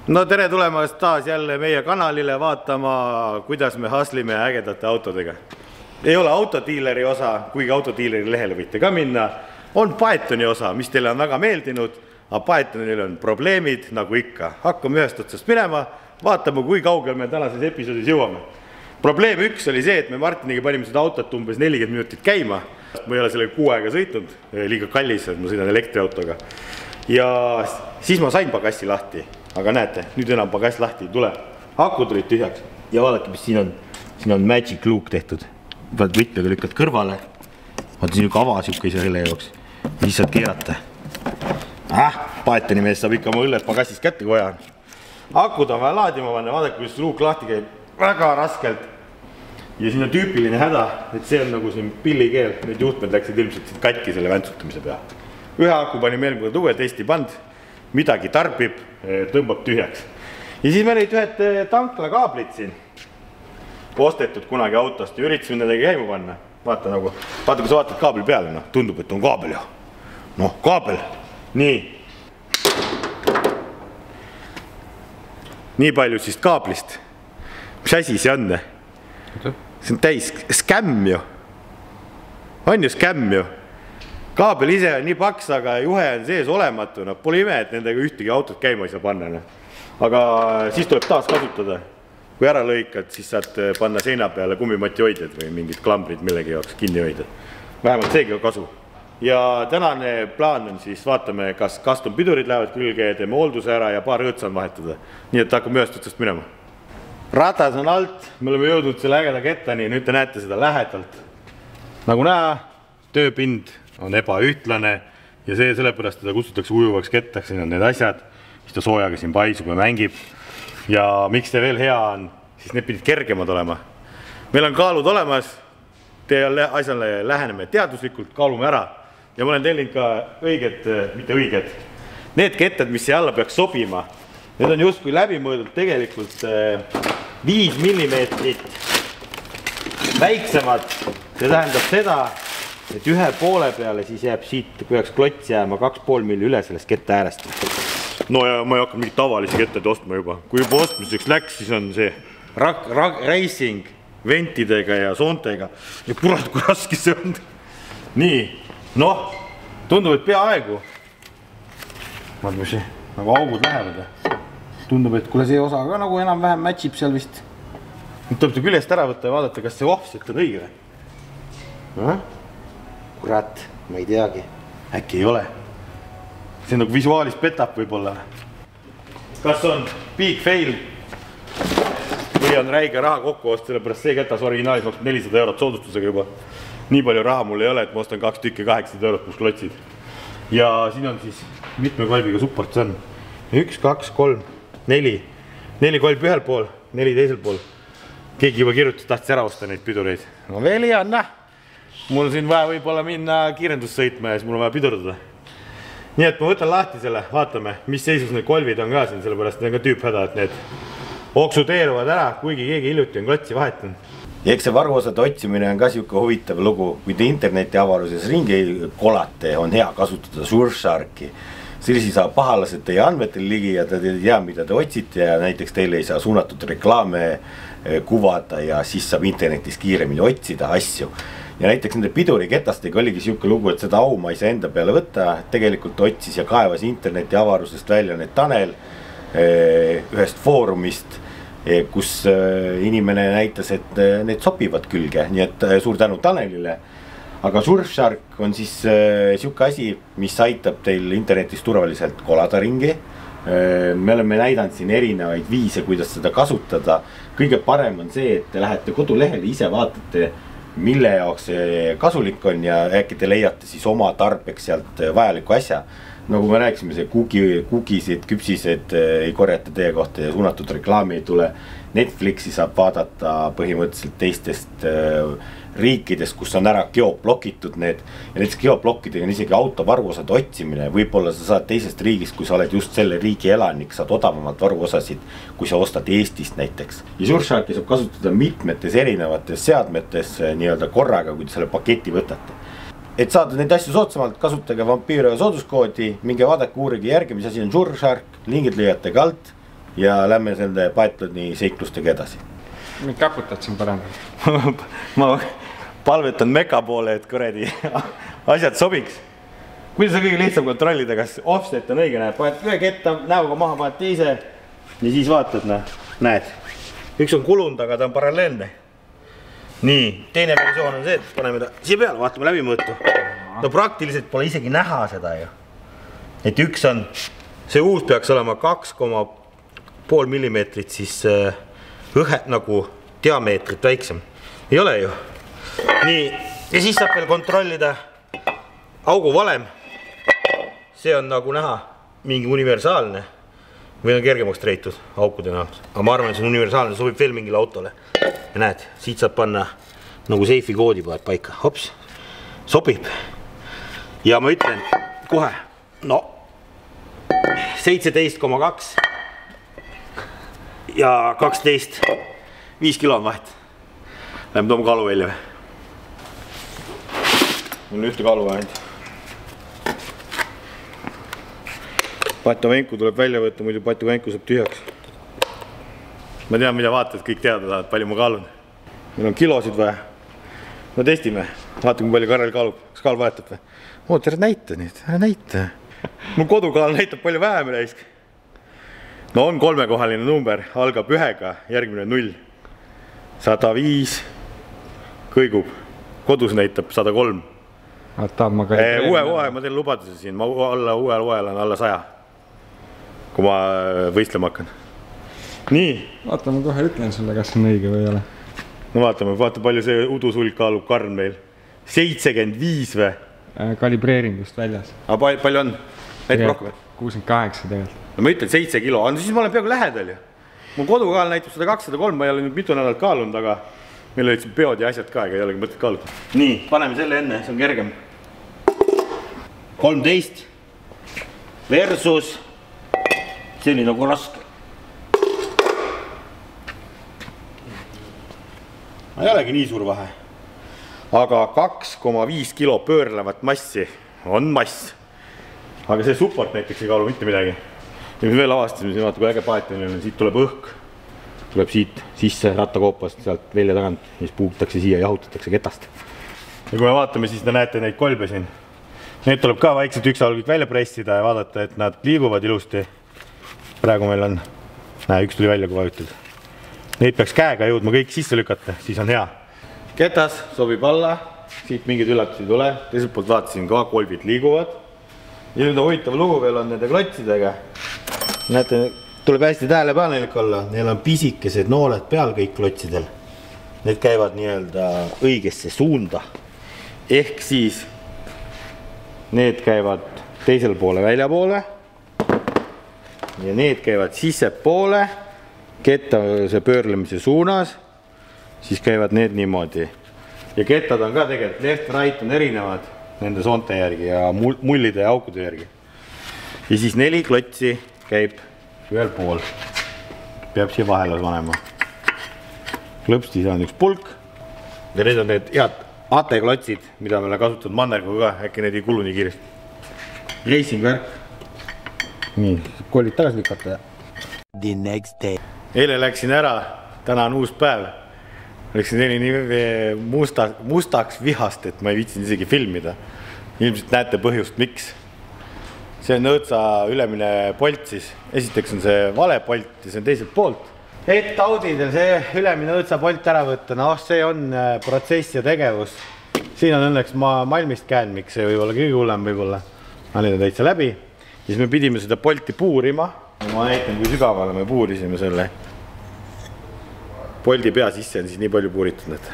No tere tulemast taas jälle meie kanalile vaatama, kuidas me haslime ägedate autodega. Ei ole autodiileri osa, kuigi autodiileri lehele võite ka minna. On Paetoni osa, mis teile on väga meeldinud, aga Paetonil on probleemid, nagu ikka. Hakkame ühest otsast minema, vaatame, kui kaugel me tänases episoodis jõuame. Probleem üks oli see, et me Martiniga panime seda autot umbes 40 minutit käima. Ma ei ole selle kuu aega sõitnud, liiga kallis, et ma sõidan elektriautoga. Ja siis ma sain pagassi lahti. Aga näete, nüüd enam pagass lahti ei tule. Akud olid tühjaks. Ja vaadake, mis siin on. Siin on Magic Look tehtud. Vaat võtmega lükkad kõrvale. Vaata siin üks ava siuke selle jooks. Ja siis saad keerata. Paetoni mees saab ikka oma õlled pagassist kätte, kui vaja. Akud on vaja laadima panna. Vaadake, kus luuk lahti käib. Väga raskelt. Ja siin on tüüpiline häda, et see on nagu siin pillikeel. Need juhtmed läksid ilmselt katki selle väntsutamise pea. Ühe aku pani meil kui uue testi pand. Midagi tarbib, tõmbab tühjaks. Ja siis meil olid ühed tanklakaablid siin. Ostetud kunagi autost ja üritasime nendega käima panna. Vaata nagu, vaata kui sa vaatad kaabli peale, no, tundub, et on kaabel ju. Noh, kaabel. Nii. Nii palju siis kaablist. Mis asi see on? See on täis skämm ju. On ju skämm ju. Kaabel ise on nii paks, aga juhe on sees olematu. Pole ime, et nendega ühtegi autot käima ei saa panna. Aga siis tuleb taas kasutada. Kui ära lõikad, siis saad panna seina peale kummimati hoidjad või mingid klambrid millegi jaoks kinni hoidjad. Vähemalt seegi on kasu. Ja tänane plaan on siis, vaatame, kas custom pidurid lähevad külge, teeme hoolduse ära ja paar õõtsa on vahetada. Nii et hakkame ühest otsast minema. Ratas on alt, me oleme jõudnud selle ägeda kettani, nüüd te näete seda lähedalt. Nagu näha, tööpind on ebaühtlane ja see sellepärast teda kutsutakse ujuvaks kettaks, siin on need asjad, mis ta soojaga siin paisub ja mängib. Ja miks see veel hea on, siis need pidid kergemad olema. Meil on kaalud olemas, te asjale läheneme teaduslikult, kaalume ära ja ma olen tellinud ka õiged, mitte õiged, need kettad, mis siia alla peaks sobima, need on justkui läbimõõdud tegelikult 5 millimeetrit väiksemad. See tähendab seda, et ühe poole peale siis jääb siit, kui jääks klots jääma 2,5 milli üle sellest kette äärest. No ja ma ei hakka mingit tavalisi kettede ostma juba. Kui juba ostmiseks läks, siis on see racing ventidega ja soontega. Ja kurat, kui raske see on. Nii, noh, tundub, et peaaegu. Vaata, mis see, nagu augud lähevad. Tundub, et kuule see osa ka nagu enam-vähem matchib seal vist. Nüüd tuleb see küljest ära võtta ja vaadata, kas see offset on õige. Kurat, ma ei teagi. Äkki ei ole. See on nagu visuaalis petab võib-olla. Kas on big fail või on räige raha kokku ost, sellepärast see ketas originaalis maksab 400 eurot soodustusega juba. Nii palju raha mul ei ole, et ma ostan 2 tükki 800 eurot plus klotsid. Ja siin on siis mitme kolbiga support see on. 1, 2, 3, 4. 4 kolbi ühel pool, 4 teisel pool. Keegi juba kirjutas, tahtis ära osta neid pidureid. No veel ei anna. Mul siin vaja võib-olla minna kiirendussõitma ja siis mul on vaja pidurdada. Nii et ma võtan lahti selle, vaatame, mis seisus need kolvid on ka siin, sellepärast need on ka tüüphäda, et need oksuteeruvad ära, kuigi keegi hiljuti on klotsi vahetanud. Ja eks see varuosade otsimine on ka siuke huvitav lugu, kui te interneti avaruses ringi kolate, on hea kasutada Surfsharki. Sellisi saab pahalased teie andmetel ligi ja te ei tea, mida te otsite ja näiteks teile ei saa suunatud reklaame kuvada ja siis saab internetis kiiremini otsida asju. Ja näiteks nende piduriketastega oligi siuke lugu, et seda au ma ei saa enda peale võtta. Tegelikult otsis ja kaevas interneti avarusest välja need Tanel ühest foorumist, kus inimene näitas, et need sobivad külge. Nii et suur tänu Tanelile. Aga Surfshark on siis siuke asi, mis aitab teil internetis turvaliselt kolada ringi. Me oleme näidanud siin erinevaid viise, kuidas seda kasutada. Kõige parem on see, et te lähete kodulehele, ise vaatate, mille jaoks see kasulik on ja äkki te leiate siis oma tarbeks sealt vajaliku asja. Nagu me rääkisime, see kukisid, küpsised ei korjata teie kohta ja suunatud reklaami ei tule. Netflixi saab vaadata põhimõtteliselt teistest riikidest, kus on ära geoblokitud need. Ja näiteks geoblokkidega on isegi autovaruosade otsimine. Võib-olla sa saad teisest riigist, kui sa oled just selle riigi elanik, saad odavamalt varuosasid, kui sa ostad Eestist näiteks. Ja Surfsharki saab kasutada mitmetes erinevates seadmetes nii-öelda korraga, kui te selle paketi võtate. Et saada neid asju soodsamalt, kasutage Vampiro sooduskoodi, minge vaadake uurige järgi, mis asi on Surfshark, lingid leiate ka alt ja lähme selle Pythoni seiklustega edasi. Nüüd käputad siin paremini. Ma palvetan meka poole, et kuradi asjad sobiks. Kuidas on kõige lihtsam kontrollida, kas offset on õige, näed, paned ühe ketta näoga maha, paned teise ja siis vaatad, näed. Üks on kulunud, aga ta on paralleelne. Nii, teine versioon on see, et paneme ta siia peale, vaatame läbi mõõtu. No praktiliselt pole isegi näha seda ju. Et üks on, see uus peaks olema 2,5 millimeetrit, siis õhe nagu diameetrit väiksem. Ei ole ju. Nii, ja siis saab veel kontrollida augu valem. See on nagu näha mingi universaalne või on kergemaks treitud aukude näol. Aga ma arvan, et see on universaalne, sobib veel mingile autole. Ja näed, siit saab panna nagu seifi koodi paika. Hops, sobib. Ja ma ütlen kohe, no 17,2 ja 12, 5 kilo on vahet. Lähme toome kaalu välja või? Mul on ühte kaalu vahend. Patovenku tuleb välja võtta, muidu Patovenku saab tühjaks. Ma tean, mida vaatad, kõik teada tahavad, palju ma kaalun. Meil on kilosid vaja. No testime, vaatame, kui palju Karel kaalub. Kas kaal vahetab või? Oot, ära näita nüüd, ära näita. Mul kodukaal näitab palju vähem reisk. No on kolmekohaline number, algab 1-ga, järgmine 0. 105 kõigub, kodus näitab 103. Uue, ma teen lubaduse siin, ma uuel loel on alla 100. Kui ma võistlema hakkan. Nii. Vaatame kohe ütlen sulle, kas on õige või ei ole. No vaatame, palju see udusulg kaalub karn meil. 75 või? Kalibreeringust väljas. Aga palju on? Näitab rohkem? 68 tegelikult. No ma ütlen 7 kilo, siis ma olen peaaegu lähedal ju. Mul kodukaal näitab 102-103, ma ei ole nüüd mitu nädalat kaalunud, aga meil olid siin peod ja asjad ka, ega ei olegi mõtet kaaluda. Nii, paneme selle enne, see on kergem. 13 versus, see oli nagu raske. Ei olegi nii suur vahe. Aga 2,5 kilo pöörlevat massi on mass. Aga see support näiteks ei kaalu mitte midagi. Ja mis veel avastasime, siin vaata kui äge Pythoni on, siit tuleb õhk. Tuleb siit sisse rattakoopast, sealt välja tagant, siis puutakse siia, jahutatakse ketast. Ja kui me vaatame, siis te näete neid kolbe siin. Need tuleb ka vaikselt ükshaaval kõik välja pressida ja vaadata, et nad liiguvad ilusti. Praegu meil on, üks tuli välja, kui vajutad. Neid peaks käega jõudma kõik sisse lükata, siis on hea. Ketas sobib alla, siit mingid üllatusi ei tule. Teiselt poolt vaatasin ka, kolbid liiguvad. Ja nüüd on huvitav lugu veel on nende klotsidega. Näete, tuleb hästi tähelepanelik olla. Neil on pisikesed nooled peal kõik klotsidel. Need käivad nii-öelda õigesse suunda. Ehk siis need käivad teisel poole väljapoole. Ja need käivad sissepoole. Kettase pöörlemise suunas, siis käivad need niimoodi. Ja kettad on ka tegelikult, left-right on erinevad nende soonte järgi ja mullide ja aukude järgi. Ja siis 4 klotsi käib ühel pool. Peab siia vahele panema. Klõpstis on üks pulk. Ja need on need head AT-klotsid, mida me oleme kasutanud mannerguga ka, äkki need ei kulu nii kiiresti. Racing värk. Nii, koolid tagasi lükata ja. The next day. Eile läksin ära, täna on uus päev. Läksin eile nii mustaks vihast, et ma ei viitsin isegi filmida. Ilmselt näete põhjust, miks. See on õõtsa ülemine polt siis. Esiteks on see vale polt ja see on teiselt poolt. Et Audidel see ülemine õõtsa polt ära võtta, see on protsess ja tegevus. Siin on õnneks malmist käänmiks, see võib olla kõige hullem võib-olla. Need on täitsa läbi. Siis me pidime seda polti puurima. Ma näitan, kui sügavale me puurisime selle. Poldi pea sisse on siis nii palju puuritud need.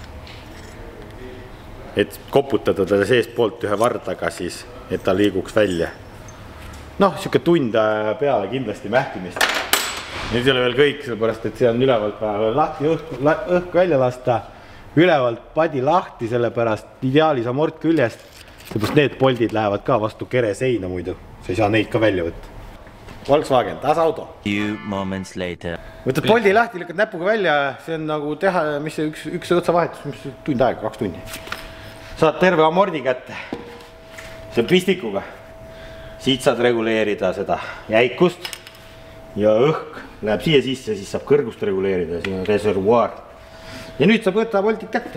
Et koputada ta seest poolt ühe vardaga siis, et ta liiguks välja. Noh, siuke tund peale kindlasti mähkimist. Nüüd ei ole veel kõik, sellepärast, et see on ülevalt lahti õhk välja lasta. Ülevalt padi lahti, sellepärast ideaalis amort küljest. Sellepärast need poldid lähevad ka vastu kere seina muidu. Sa ei saa neid ka välja võtta. Volkswagen, taas auto. Võtad poldi lahti, lükkad näpuga välja, see on nagu teha, mis see üks õõtsa vahetus, mis tund aega, 2 tundi. Saad terve amordi kätte. See on pistikuga. Siit saad reguleerida seda jäikust ja õhk läheb siia sisse, siis saab kõrgust reguleerida, siin on reservuaar. Ja nüüd saab võtta voltid kätte.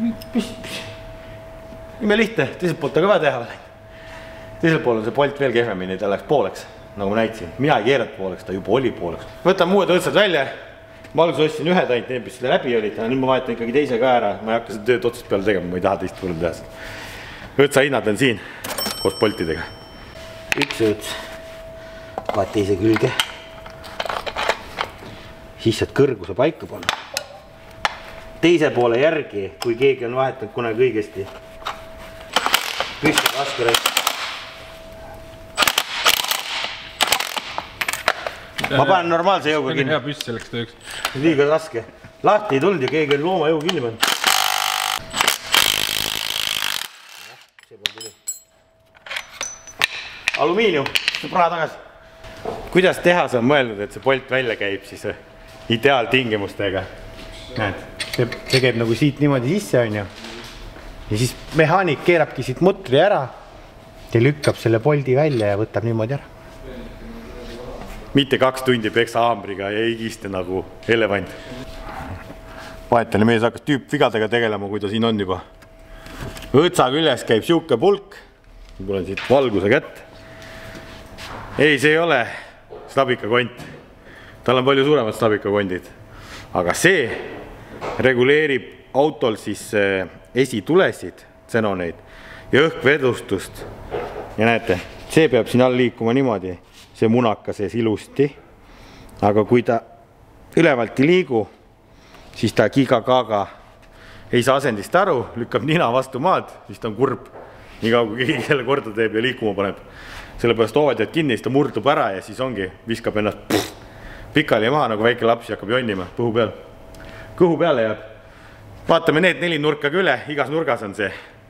Ime lihtne, teiselt poolt on ka vaja teha. Teiselt pool on see polt veel kehvemini, ta läks pooleks, nagu ma näitasin. Mina ei keerad pooleks, ta juba oli pooleks. Võtan uued õõtsad välja. Ma alguses ostsin ühed ainult need, mis selle läbi olid, nüüd ma vahetan ikkagi teise ka ära. Ma ei hakka seda tööd otsast peale tegema, ma ei taha teist võrrelda teha. Õõtsa hinnad on siin, koos poltidega. Üks õõts. Vaat teise külge. Siis saad kõrguse paika panna. Teise poole järgi, kui keegi on vahetanud kunagi õigesti. Püsti raske rõõts. Ma panen normaalse jõuga kinni. Hea püst selleks tööks. Liiga raske. Lahti ei tulnud ja keegi on looma jõu kinni pannud. Alumiinium, praha tagasi. Kuidas tehas on mõeldud, et see polt välja käib siis ideaaltingimustega? Näed, see käib nagu siit niimoodi sisse on ju. Ja siis mehaanik keerabki siit mutri ära ja lükkab selle poldi välja ja võtab niimoodi ära. Mitte 2 tundi peksa haamriga ja higiste nagu elevant. Vahetane mees hakkas tüüpvigadega tegelema, kui ta siin on juba. Õõtsa küljes käib siuke pulk. Mul on siit valguse kätt. Ei, see ei ole stabikakont. Tal on palju suuremad stabikakondid. Aga see reguleerib autol siis esitulesid, tsenoneid ja õhkvedustust. Ja näete, see peab siin all liikuma niimoodi. See munaka sees ilusti. Aga kui ta ülevalt ei liigu, siis ta giga-gaga ei saa asendist aru, lükkab nina vastu maad, siis ta on kurb. Nii kaua, kui keegi selle korda teeb ja liikuma paneb. Sellepärast hoovad jääd kinni, siis ta murdub ära ja siis ongi, viskab ennast pikali maha, nagu väike laps hakkab jonnima põhu peal. Kõhu peale jääb. Vaatame need 4 nurka üle, igas nurgas on see.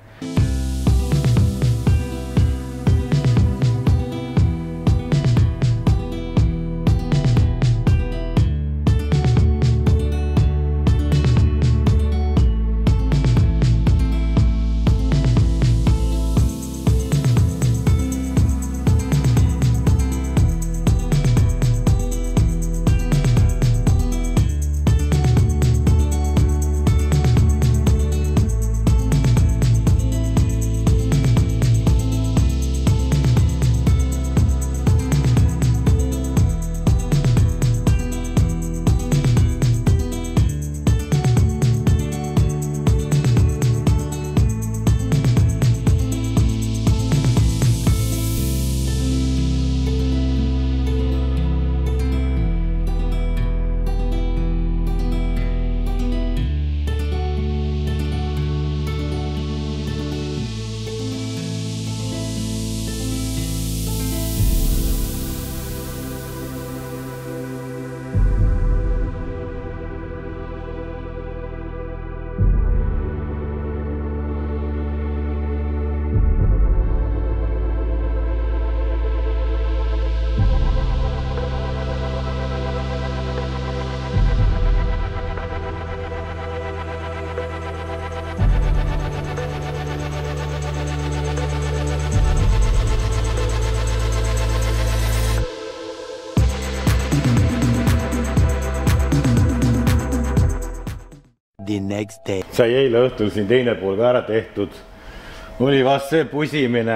Sai eile õhtul siin teine pool ka ära tehtud. Oli vast see pusimine.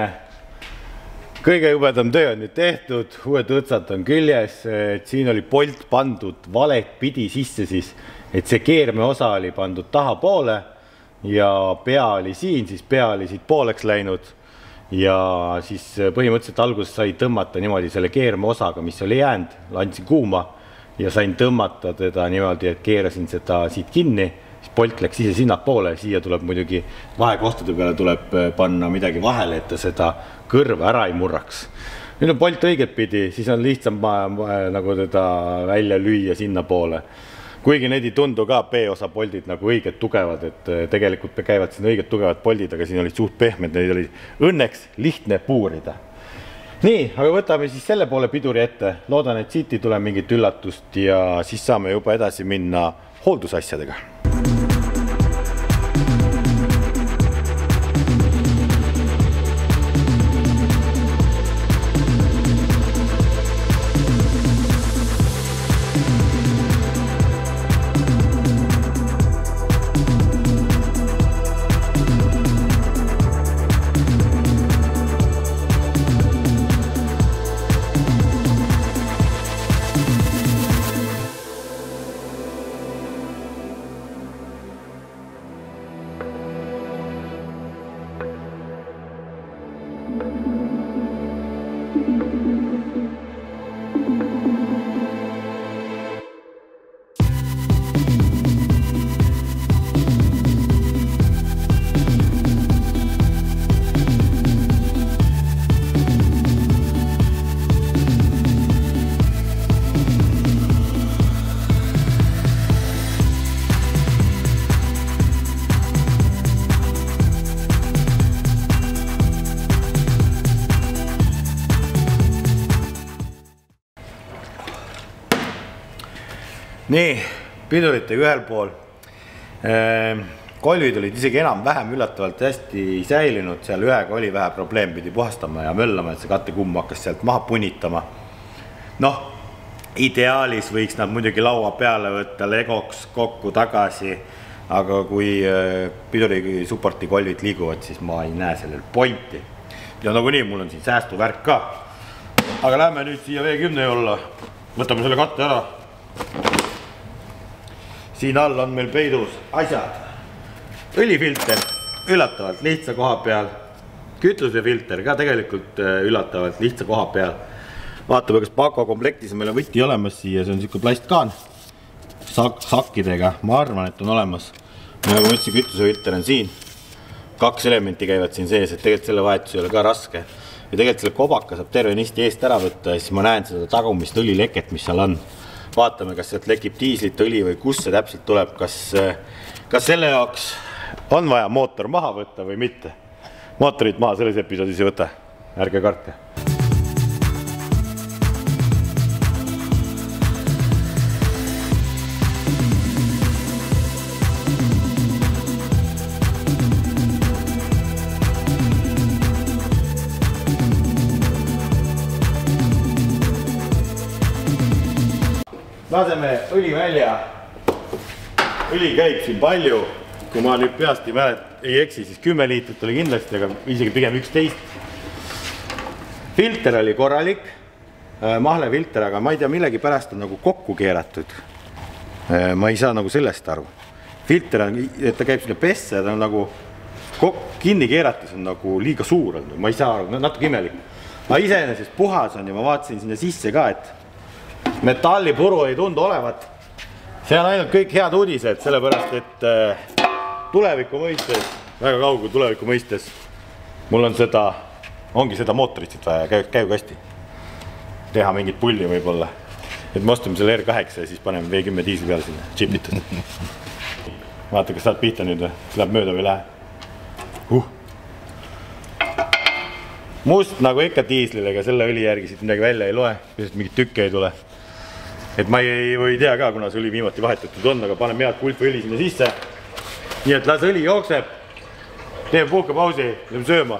Kõige jubedam töö on nüüd tehtud. Uued õõtsad on küljes. Siin oli polt pandud valet pidi sisse siis, et see keerme osa oli pandud taha poole ja pea oli siin, siis pea oli siit pooleks läinud ja siis põhimõtteliselt alguses sai tõmmata niimoodi selle keerme osaga, mis oli jäänud, andsin kuuma ja sain tõmmata teda niimoodi, et keerasin seda siit kinni. Polt läks ise sinna poole, siia tuleb muidugi vahekohtade peale tuleb panna midagi vahele, et ta seda kõrva ära ei murraks. Nüüd on polt õiget pidi, siis on lihtsam nagu teda välja lüüa sinna poole. Kuigi need ei tundu ka B-osa poldid nagu õiged tugevad, et tegelikult käivad siin õiged tugevad poldid, aga siin olid suht pehmed, neid oli õnneks lihtne puurida. Nii, aga võtame siis selle poole piduri ette. Loodan, et siit ei tule mingit üllatust ja siis saame juba edasi minna hooldusasjadega. nii, piduritega ühel pool. Kolvid olid isegi enam-vähem üllatavalt hästi säilinud, seal ühega oli vähe probleem, pidi puhastama ja möllama, et see kattekumm hakkas sealt maha punitama. Noh, ideaalis võiks nad muidugi laua peale võtta legoks kokku tagasi, aga kui piduri supporti kolvid liiguvad, siis ma ei näe sellel pointi. Ja nagunii mul on siin säästuvärk ka. Aga lähme nüüd siia V10 olla, võtame selle katte ära. Siin all on meil peidus asjad. Õlifilter, üllatavalt lihtsa koha peal. Kütusefilter ka tegelikult üllatavalt lihtsa koha peal. Vaatame, kas Paco komplektis meil on võti olemas siia, see on siuke plastkaan sakkidega, ma arvan, et on olemas. Nagu mõtlesin, kütusefilter on siin. 2 elementi käivad siin sees, et tegelikult selle vahetus ei ole ka raske. Ja tegelikult selle kobaka saab terve nisti eest ära võtta ja siis ma näen seda tagumist õlileket, mis seal on. Vaatame, kas sealt lekib diislit õli või kus see täpselt tuleb, kas selle jaoks on vaja mootor maha võtta või mitte. Mootorit maha selles episoodis ei võta, ärge kartke. Laseme õli välja. Õli käib siin palju. Kui ma nüüd peast ei eksi, siis 10 liitrit oli kindlasti, aga isegi pigem 11. Filter oli korralik, mahlefilter, aga ma ei tea, millegi pärast on nagu kokku keeratud. Ma ei saa nagu sellest aru. Filter on, et ta käib sinna pesse ja ta on nagu kinni keeratis on nagu liiga suur olnud. Ma ei saa aru, natuke imelik. Aga iseenesest puhas on ja ma vaatasin sinna sisse ka, et metallipuru ei tundu olevat. See on ainult kõik head uudised, sellepärast, et tuleviku mõistes, väga kaugel tuleviku mõistes, mul on seda, ongi seda mootorit siit vaja, käigukasti. Teha mingit pulli võib-olla. Et me ostame selle R8 ja siis paneme V10 diisli peale sinna, chipitud. Vaata, kas saad pihta nüüd või? Läheb mööda või lähe? Must nagu ikka diislile, aga selle õli järgi siit midagi välja ei loe, sest mingit tükke ei tule. Et ma ei tea ka, kuna see õli viimati vahetatud on, aga paneme head kulfõli sinna sisse. Nii et las õli jookseb, teeme puhkepausi, lähme sööma.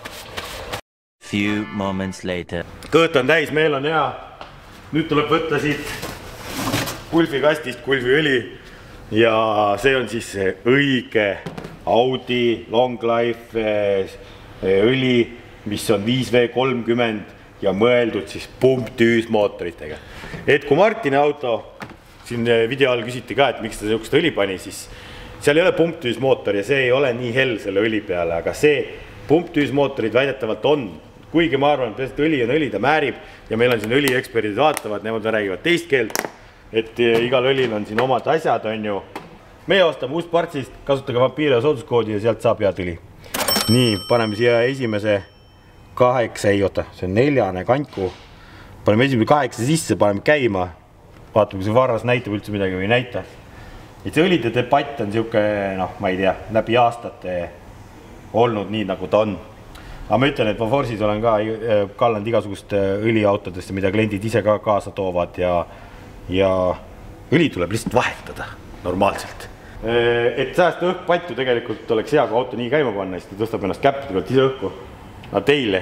Few moments later. Kõht on täis, meil on hea. Nüüd tuleb võtta siit kulfikastist kulfiõli ja see on siis õige Audi Long Life õli, mis on 5V30 ja mõeldud siis pumptüüsmootoritega. Et kui Martini auto, siin video all küsiti ka, et miks ta sellist õli pani, siis seal ei ole pumptüüsmootor ja see ei ole nii hell selle õli peale, aga see pumptüüsmootorid väidetavalt on. Kuigi ma arvan, et õli on õli, ta määrib ja meil on siin õlieksperdid vaatavad, nemad räägivad teist keelt, et igal õlil on siin omad asjad, on ju. Meie ostame Uuspartsist, kasutage vampiire sooduskoodi ja sealt saab head õli. Nii, paneme siia esimese 8, ei oota, see on 4. kanku. Paneme esimese 8 sisse, paneme käima. Vaatame, kui see varras näitab üldse midagi või ei näita. Et see õlide debatt on siuke, noh, ma ei tea, läbi aastate olnud nii, nagu ta on. Aga ma ütlen, et Vaforsis olen ka kallanud igasugust õliautodesse, mida kliendid ise ka kaasa toovad ja õli tuleb lihtsalt vahetada normaalselt. Et säästa õhkpatju tegelikult oleks hea, kui auto nii käima panna, siis ta tõstab ennast käppide pealt ise õhku. Aga teile,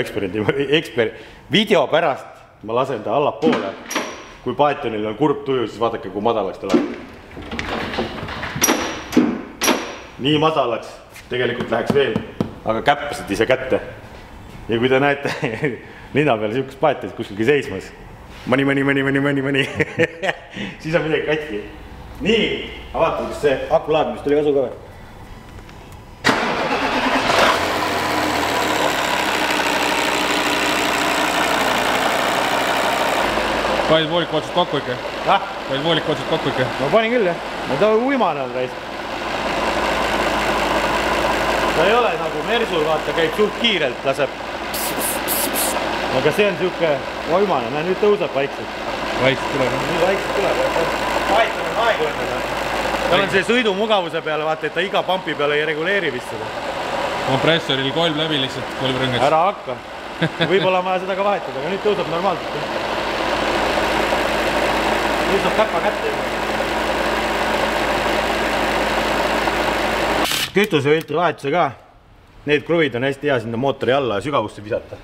video pärast ma lasen ta allapoole. Kui paetonil on kurb tuju, siis vaadake, kui madalaks ta läheb. Nii madalaks tegelikult läheks veel, aga käppasid ise kätte. Ja kui te näete linna peal siukest paetonit kuskilgi seismas, mõni, siis on midagi katki. Nii, ma vaatan, kas see akulaadmist tuli kasu ka või? Panid vooliku otsust kokku ikka? Panid vooliku otsust kokku ikka? Ma panin küll, jah. No ta uimane on reis. Ta ei ole nagu Mersul, vaata, käib suht kiirelt, laseb. Aga see on siuke uimane, nüüd tõuseb vaikselt. Vaikselt tuleb. Nii vaikselt tuleb. Paeton on aeglasena. Tal on see sõidumugavuse peale, vaata, et ta iga pampi peale ei reguleeri vist seda. Kompressoril kolm läbi lihtsalt kolbrõngets. Ära hakka. Võib-olla on vaja seda ka vahetada, aga nüüd tõuseb normaalselt. Nüüd saab käppa kätte juba. kütusefiltri vahetuse ka. Need kruvid on hästi hea sinna mootori alla ja sügavusse visata.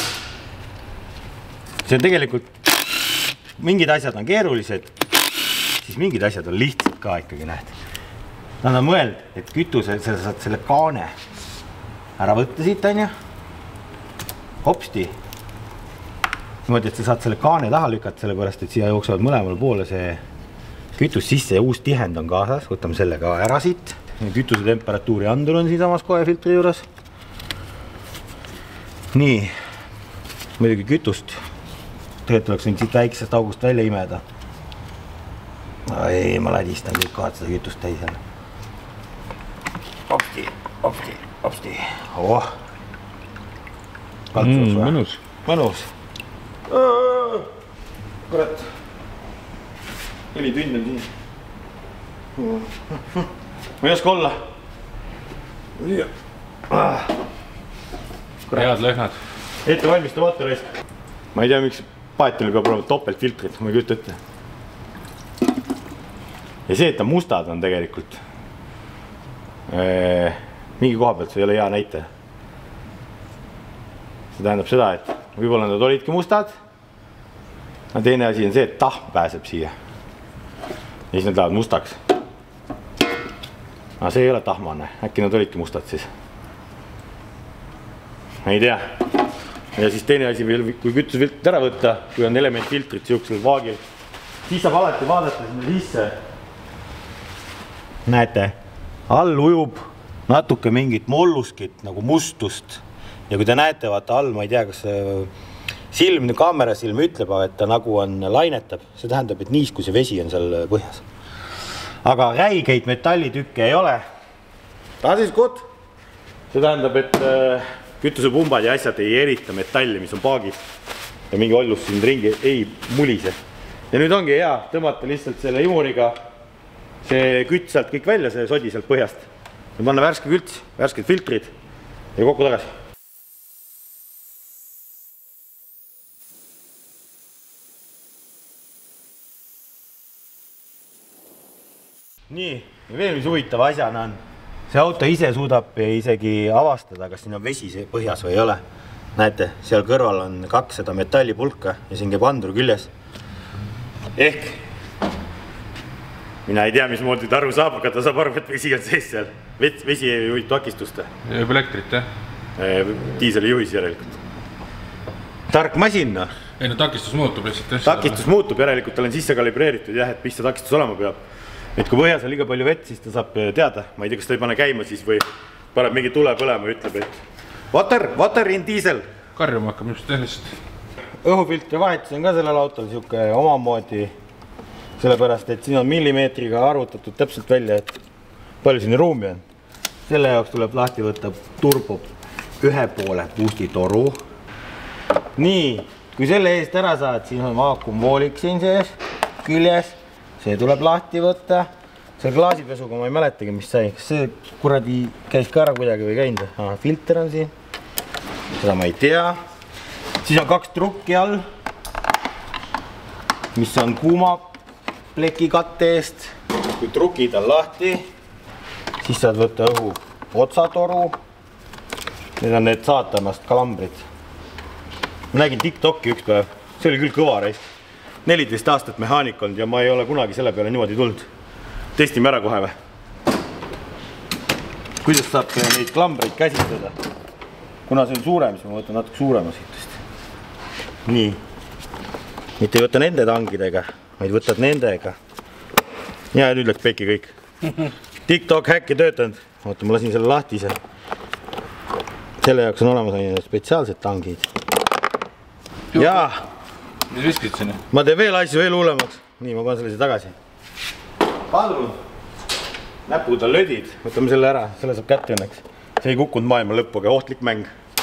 See on tegelikult, mingid asjad on keerulised, siis mingid asjad on lihtsalt ka ikkagi nähti. Nad on mõeld, et kütuse, sa saad selle kaane ära võtta siit, on ju. Hopsti. Niimoodi, et sa saad selle kaane taha lükata, sellepärast, et siia jooksevad mõlemal poole see kütus sisse ja uus tihend on kaasas. Võtame selle ka ära siit. Kütuse temperatuuri andur on siin samas kohe filtri juures. Nii, muidugi kütust. Tegelikult oleks võinud siit väiksest august välja imeda. Ei, ma ladistan kõik kohad seda kütust täis jälle. Hopsti, hopsti, hopsti. Kaltsus või? Mõnus. Mõnus. Kurat. 4 tünn on siin. Ma ei oska olla. Head lõhnad. Ette valmista mootorist. Ma ei tea, miks paetil peab olema topeltfiltrid, ma ei kujuta ette. Ja see, et ta mustad on tegelikult mingi koha pealt, see ei ole hea näite. See tähendab seda, et võib-olla nad olidki mustad. Ja teine asi on see, et tahm pääseb siia. Ja siis nad lähevad mustaks. Aga see ei ole tahmane, äkki nad olidki mustad siis. Ei tea. Ja siis teine asi veel, kui kütusefiltrit ära võtta, kui on elementfiltrit siuksel vaagil, siis saab alati vaadata sinna sisse. Näete, all ujub natuke mingit molluskit, nagu mustust. Ja kui te näete, vaata all, ma ei tea, kas silm, kaamerasilm ütleb, et ta nagu on lainetab. See tähendab, et niiskus ja vesi on seal põhjas. Aga räigeid metallitükke ei ole. Das ist gut. See tähendab, et kütusepumbad ja asjad ei erita metalli, mis on paagis. Ja mingi ollus siin ringi ei mulise. Ja nüüd ongi hea tõmmata lihtsalt selle imuriga see kütt sealt kõik välja, see sodi sealt põhjast. Ja panna värske külts, värsked filtrid ja kokku tagasi. Nii, ja veel mis huvitav asjana on. See auto ise suudab isegi avastada, kas siin on vesi põhjas või ei ole. Näete, seal kõrval on 2 seda metallipulka ja siin käib andur küljes. Ehk mina ei tea, mismoodi ta aru saab, aga ta saab aru, et vesi on sees seal. Vesi ei juhib takistust. Jääb elektrit, jah? Diiseli juhis järelikult. Tark masin, noh. Ei, no takistus muutub lihtsalt. Takistus muutub, järelikult tal on sisse kalibreeritud, jah, et mis see takistus olema peab. Et kui põhjas on liiga palju vett, siis ta saab teada. Ma ei tea, kas ta ei pane käima siis või paneb mingi tule põlema ja ütleb, et water in diesel. Karjuma hakkab just tehnist. Õhufiltri vahetus on ka sellel autol siuke omamoodi, sellepärast, et siin on millimeetriga arvutatud täpselt välja, et palju siin ruumi on. Selle jaoks tuleb lahti võtta turbo 1 poole boosti toru. Nii, kui selle eest ära saad, siin on vaakumvoolik siin sees, küljes. See tuleb lahti võtta. Selle klaasipesuga ma ei mäletagi, mis sai. Kas see kuradi käis ka ära kuidagi või käinud? Filter on siin. Seda ma ei tea. Siis on 2 trukki all, mis on kuuma pleki katte eest. Kui trukid on lahti, siis saad võtta õhu otsatoru. Need on need saatanast kalambrid. Ma nägin TikToki üks päev. See oli küll kõva reis. 14 aastat mehaanik olnud ja ma ei ole kunagi selle peale niimoodi tulnud. Testime ära kohe või? Kuidas saab neid klambreid käsitleda? Kuna see on suurem, siis ma võtan natuke suurema siitest. Nii. Mitte ei võta nende tangidega, vaid võtad nendega. Ja nüüd läks pekki kõik. TikTok häkk ei töötanud. Oota, ma lasin selle lahti ise. Selle jaoks on olemas spetsiaalsed tangid. Jaa! Mis viskid sinna? Ma teen veel asju veel hullemaks. Nii, ma panen selle siia tagasi. Padrun. Näpud on lödid. Võtame selle ära. Selle saab kätte õnneks. See ei kukkunud maailma lõppu, aga ohtlik mäng.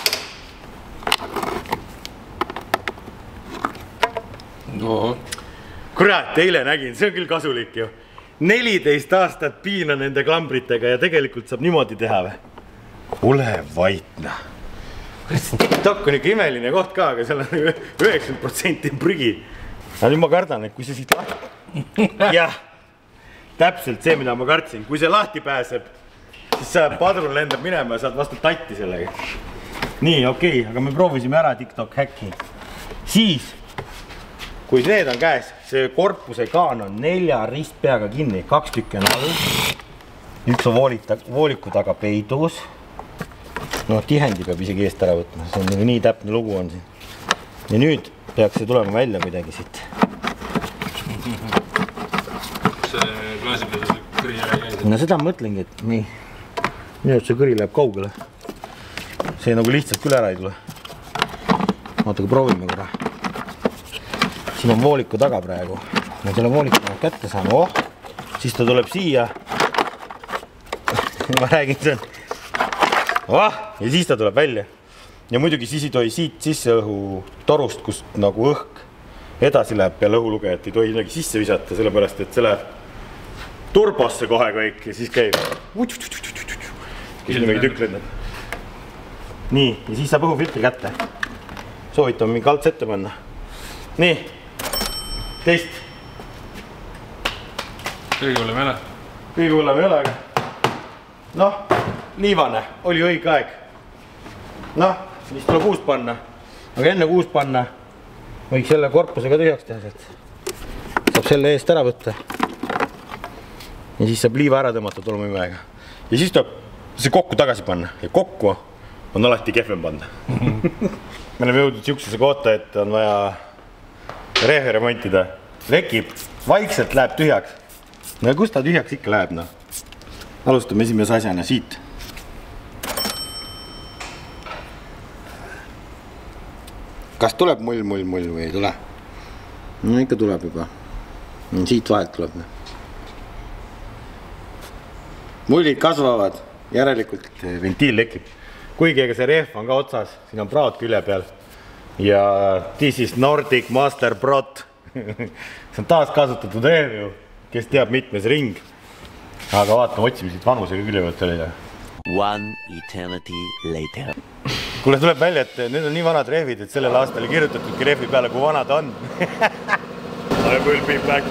Kurat, eile nägin. See on küll kasulik ju. 14 aastat piina nende klambritega ja tegelikult saab niimoodi teha või? Ole vaitna. TikTok on ikka imeline koht ka, aga seal on 90% prügi. Ja nüüd ma kardan, et kui see siit lahti... Jah, täpselt see, mida ma kartsin. Kui see lahti pääseb, siis padrun lendab minema ja saad vastu tatti sellega. Nii, okei, aga me proovisime ära TikTok häkki. Siis, kui need on käes, see korpuse kaan on 4 ristpeaga kinni, 2 tükki on all. Üks on vooliku taga peidus. No tihendi peab isegi eest ära võtma, see on nii täpne lugu on siin. Ja nüüd peaks see tulema välja midagi siit. See klaasi peal see kõri ära käis. No seda mõtlengi, et nii. Minu see kõri läheb kaugele. See nagu lihtsalt küll ära ei tule. Vaata, kui proovime korra. Siin on vooliku taga praegu. Ma selle vooliku taga kätte saan. Siis ta tuleb siia. Ma räägin, see on. Ja siis ta tuleb välja. Ja muidugi siis ei tohi siit sisse õhu torust, kust nagu õhk edasi läheb peale õhulugejat. Ei tohi midagi sisse visata, sellepärast, et see läheb turbosse kohe kõik ja siis käib. Siis mingi tükk lendab. Nii, ja siis saab õhufiltri kätte. Soovitan mingi kalts ette panna. Nii, teist. Kõige hullem ei ole. Kõige hullem ei ole, aga noh, liivane, oli õige aeg. Noh, siis tuleb uus panna. Aga enne uus panna võiks selle korpusega tühjaks teha. Saab selle eest ära võtta. Ja siis saab liiva ära tõmmata tolmuimega. Ja siis tuleb see kokku tagasi panna. Ja kokku on alati kehvem panna. Me oleme jõudnud siuksesse kohta, et on vaja rehve remontida. Lekib, vaikselt läheb tühjaks. No ja kus ta tühjaks ikka läheb, noh? Alustame esimese asjana siit. Kas tuleb mull või ei tule? No ikka tuleb juba. Siit vahelt tuleb. Mullid kasvavad, järelikult ventiil lekib. Kuigi ega see rehv on ka otsas, siin on praod külje peal. Ja this is Nordic Master Prot. See on taas kasutatud rehv, kes teab mitmes ring. Aga vaatame, otsime siit vanusega külje pealt oli. One eternity later. Kuule, tuleb välja, et need on nii vanad rehvid, et sellel aastal ei kirjutatudki rehvi peale, kui vanad on. I will be back.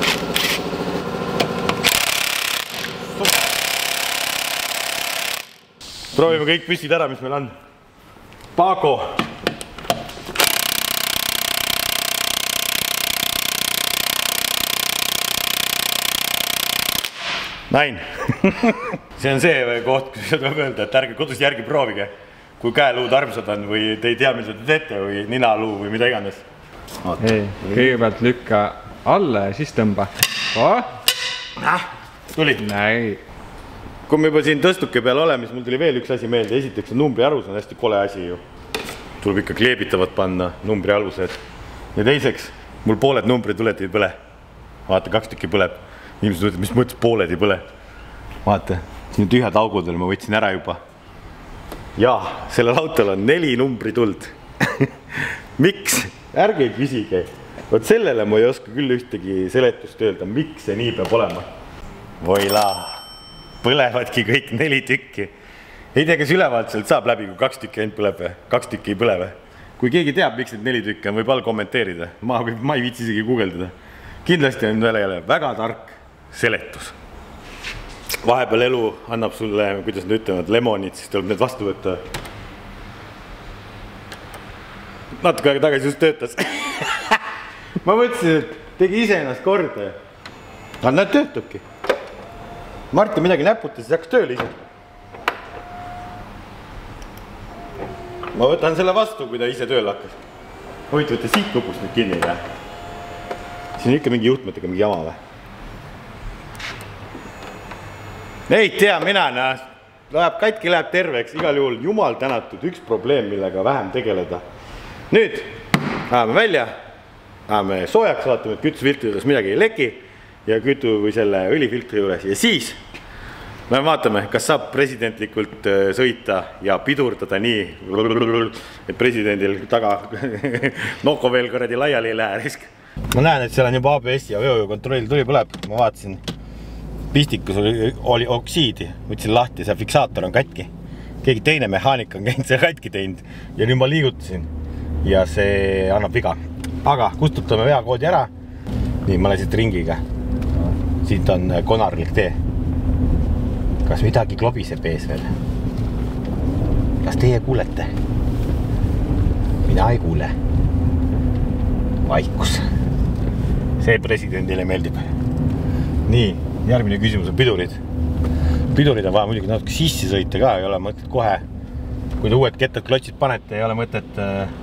Proovime kõik püstid ära, mis meil on. Pago. Näin. See on see koht, kus tuleb öelda, et ärge kodus järgi proovige. Kui käeluud armsad on või te ei tea, mida te teete või ninaluu või mida iganes. Ei, kõigepealt lükka alla ja siis tõmba. Tuli. Näi. Kui me juba siin tõstuke peal oleme, siis mul tuli veel üks asi meelde. Esiteks on numbri alus on hästi kole asi ju. Tuleb ikka kleebitavad panna, numbri alused. Ja teiseks, mul pooled numbrid tuled ei põle. Vaata, 2 tükki põleb. Inimesed mõtled, mis mõttes pooled ei põle. Vaata, siin on tühjad augudel, ma võtsin ära juba. Jaa, sellel autol on 4 numbri tuld. Miks? Ärge küsige. Võt sellele ma ei oska küll ühtegi seletust öelda, miks see nii peab olema. Voila, põlevadki kõik 4 tükki. Ei tea, kes ülevalt sealt saab läbi, kui 2 tükki ainult põleb või? 2 tükki ei põle või? Kui keegi teab, miks need 4 tükki on, võib all kommenteerida. Ma ei viitsi isegi guugeldada. Kindlasti on veel väga tark seletus. Vahepeal elu annab sulle, kuidas nad ütlevad, lemonid, siis tuleb need vastu võtta. Natuke aega tagasi just töötas. Ma mõtlesin, et tegi ise ennast korda. Aga näed, töötabki. Martin midagi näputas, siis hakkas tööle ise. Ma võtan selle vastu, kui ta ise tööle hakkas. Huvitav, et siit lupust nüüd kinni ei. Siin on ikka mingi juhtmetega mingi jama või? Ei tea, mina, läheb katki, läheb terveks, igal juhul jumal tänatud, üks probleem, millega vähem tegeleda. Nüüd ajame välja, ajame soojaks, vaatame, et kütusefiltri juures midagi ei leki ja kütu või selle õlifiltri juures ja siis me vaatame, kas saab presidentlikult sõita ja pidurdada nii, et presidendil taga noko veel korradi laiali ei lähe risk. Ma näen, et seal on juba ABS ja veokontroll tuli põleb, ma vaatasin. Pistikus oli oksiidi, võtsin lahti, see fiksaator on katki. Keegi teine mehaanik on käinud see katki teinud ja nüüd ma liigutasin ja see annab viga. Aga kustutame veakoodi ära. Nii, ma lähen siit ringiga. Siit on konarlik tee. Kas midagi klobiseb ees veel? Kas teie kuulete? Mina ei kuule. Vaikus. See presidendile meeldib. Nii, järgmine küsimus on pidurid. Pidurid on vaja muidugi natuke sissi sõita ka, ei ole mõtet kohe. Kui te uued kettad klotsid panete, ei ole mõtet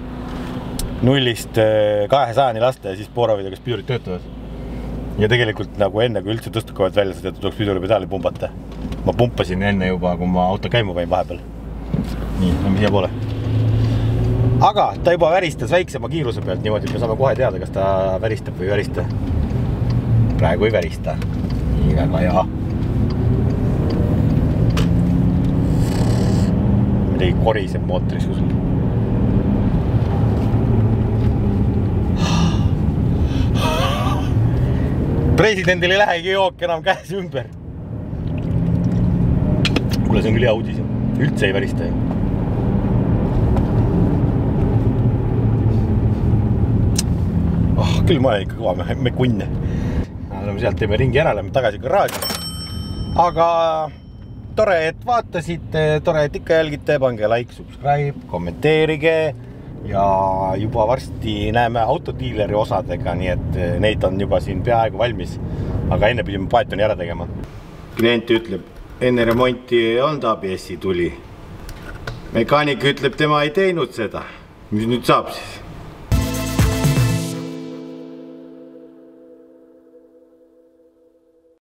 0-st 200-ni lasta ja siis pooravida, kas pidurid töötavad. Ja tegelikult nagu enne, kui üldse tõstukavad välja, seda tuleks piduri pedaali pumbata. Ma pumpasin enne juba, kui ma auto käima pain vahepeal. Nii, lähme siia poole. Aga ta juba väristas väiksema kiiruse pealt, niimoodi me saame kohe teada, kas ta väristab või ei värista. Praegu ei värista. Nii väga hea. Midagi koriseb mootoris kusul. Presidendil ei lähegi jook enam käes ümber. Kuule, see on küll hea uudis. Üldse ei värista. Küll ma olen ikka kõva, me kunne. Oleme sealt teeme ringi ära, lähme tagasi garaaži. Aga tore, et vaatasite, tore, et ikka jälgite, pange like, subscribe, kommenteerige ja juba varsti näeme autodiileri osadega, nii et neid on juba siin peaaegu valmis, aga enne pidime paetoni ära tegema. Klient ütleb, enne remonti ei olnud ABS-i tuli. Mekaanik ütleb, tema ei teinud seda. Mis nüüd saab siis?